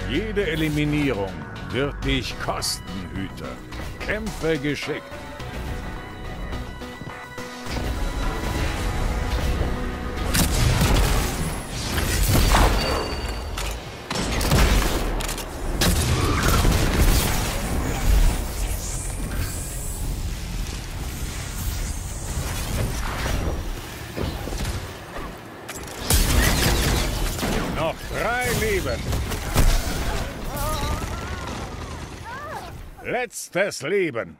Jede Eliminierung wird dich kosten, Hüter. Kämpfe geschickt. Noch 3 Leben. Letztes Leben.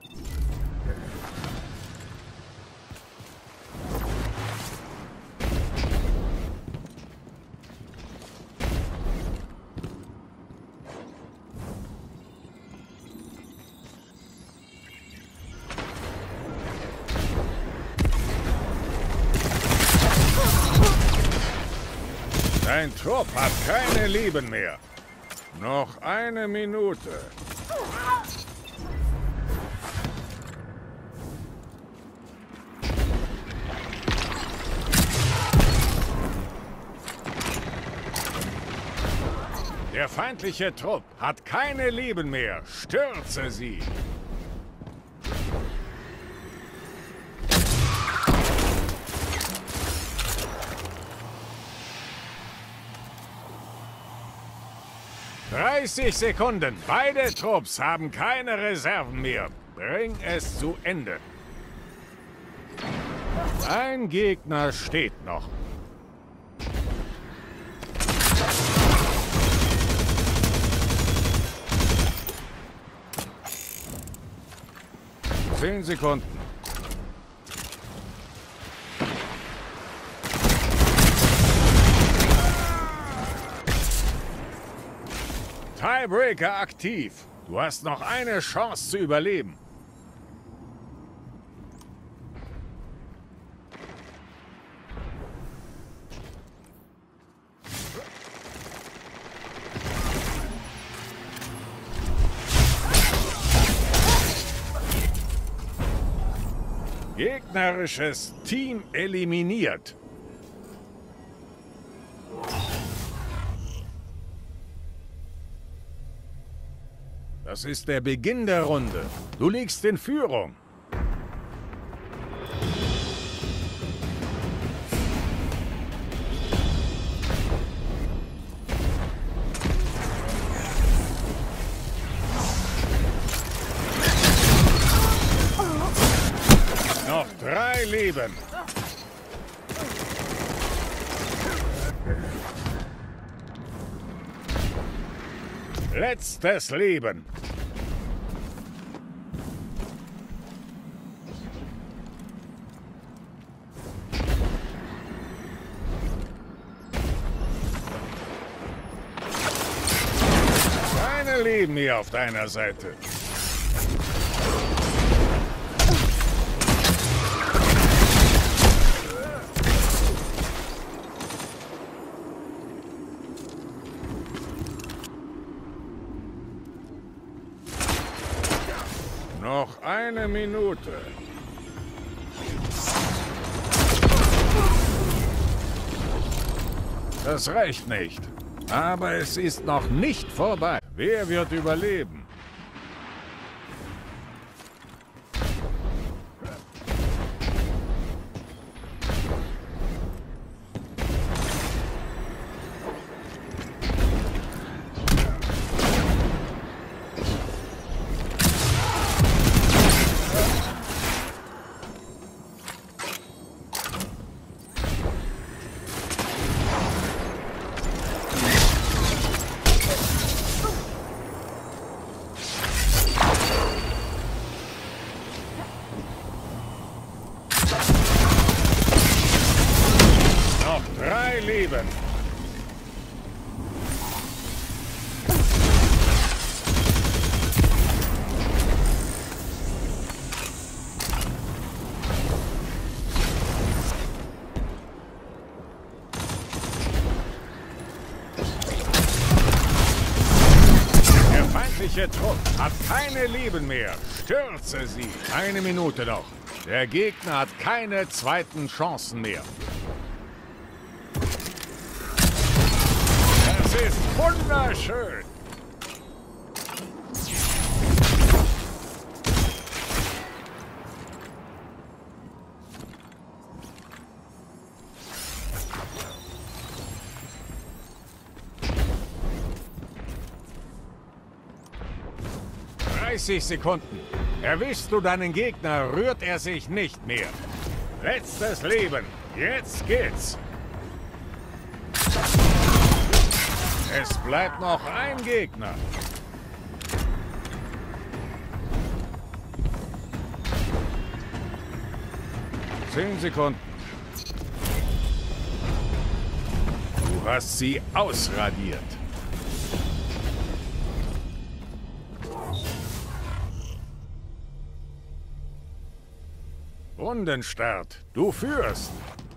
Dein Trupp hat keine Leben mehr. Noch 1 Minute. Der feindliche Trupp hat keine Leben mehr. Stürze sie! »30 Sekunden. Beide Trupps haben keine Reserven mehr. Bring es zu Ende.« Ein Gegner steht noch. Zehn Sekunden. Tiebreaker aktiv. Du hast noch eine Chance zu überleben. Gegnerisches Team eliminiert. Das ist der Beginn der Runde. Du liegst in Führung. Noch 3 Leben. Letztes Leben. Keine Leben hier auf deiner Seite. Noch 1 Minute. Das reicht nicht. Aber es ist noch nicht vorbei. Wer wird überleben? Leben. Der feindliche Trupp hat keine Leben mehr. Stürze sie. 1 Minute noch. Der Gegner hat keine zweiten Chancen mehr. Es ist wunderschön. 30 Sekunden. Erwischst du deinen Gegner, rührt er sich nicht mehr. Letztes Leben. Jetzt geht's. Es bleibt noch ein Gegner. Zehn Sekunden. Du hast sie ausradiert. Rundenstart. Du führst.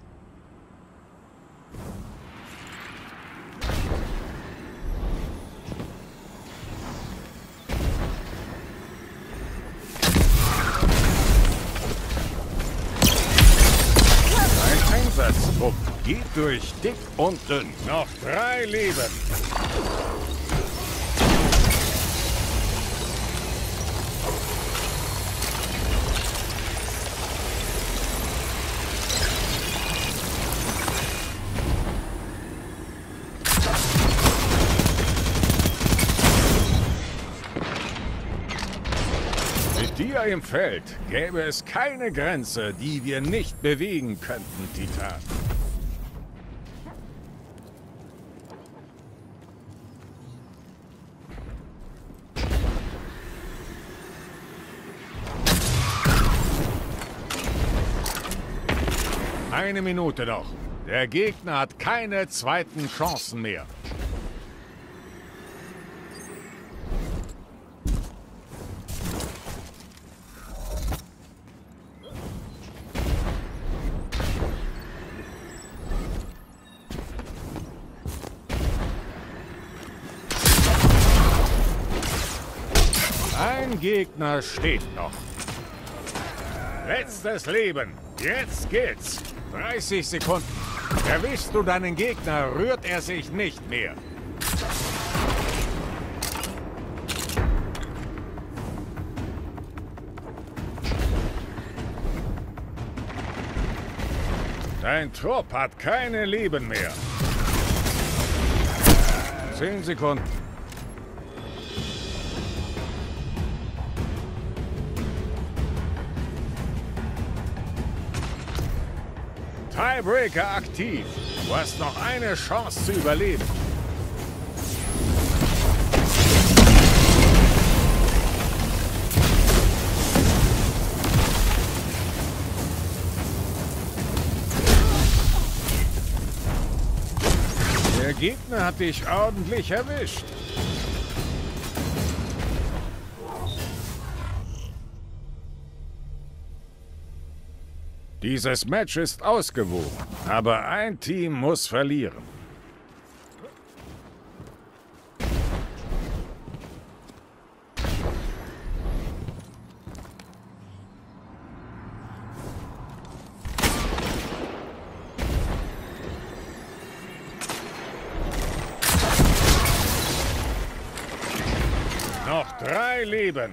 Ein Einsatztrupp geht durch dick und dünn. Noch 3 Leben. Mit dir im Feld gäbe es keine Grenze, die wir nicht bewegen könnten, Titan. Eine Minute noch. Der Gegner hat keine zweiten Chancen mehr. Ein Gegner steht noch. Letztes Leben. Jetzt geht's. 30 Sekunden. Erwischst du deinen Gegner, rührt er sich nicht mehr. Dein Trupp hat keine Leben mehr. 10 Sekunden. Tiebreaker aktiv. Du hast noch eine Chance zu überleben. Der Gegner hat dich ordentlich erwischt. Dieses Match ist ausgewogen, aber ein Team muss verlieren. Noch 3 Leben.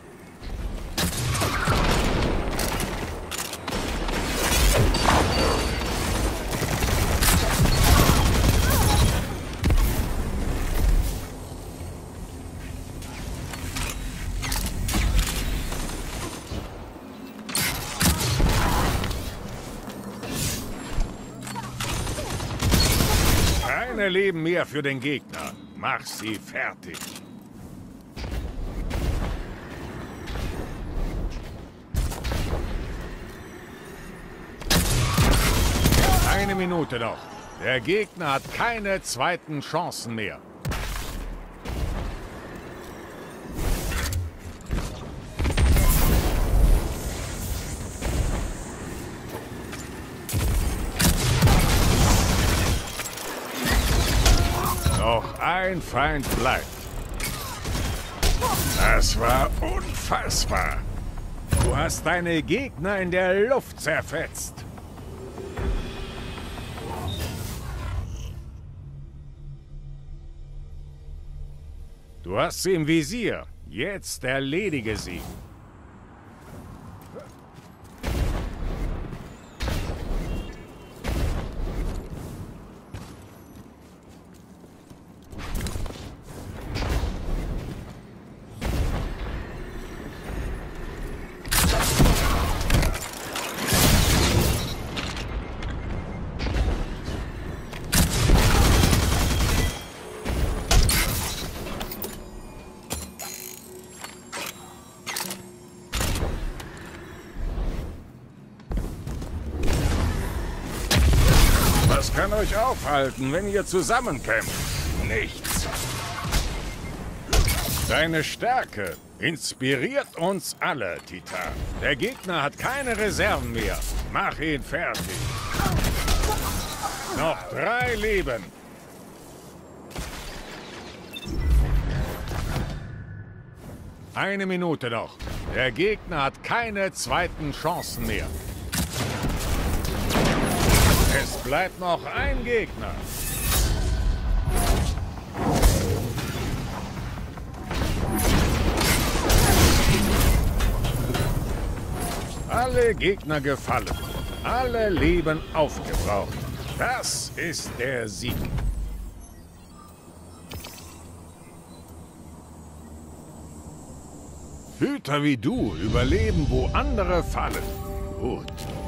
Keine Leben mehr für den Gegner. Mach sie fertig. Eine Minute noch. Der Gegner hat keine zweiten Chancen mehr. Noch ein Feind bleibt. Das war unfassbar. Du hast deine Gegner in der Luft zerfetzt. Du hast sie im Visier. Jetzt erledige sie. euch aufhalten, wenn ihr zusammenkämpft? Nichts. Deine Stärke inspiriert uns alle, Titan. Der Gegner hat keine Reserven mehr. Mach ihn fertig. Noch 3 Leben. Eine Minute noch. Der Gegner hat keine zweiten Chancen mehr. Es bleibt noch ein Gegner. Alle Gegner gefallen. Alle Leben aufgebraucht. Das ist der Sieg. Hüter wie du überleben, wo andere fallen. Gut.